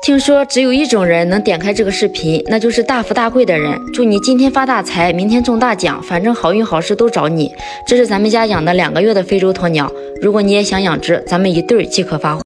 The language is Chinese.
听说只有一种人能点开这个视频，那就是大富大贵的人。祝你今天发大财，明天中大奖，反正好运好事都找你。这是咱们家养的2个月的非洲鸵鸟，如果你也想养只，咱们1对即可发货。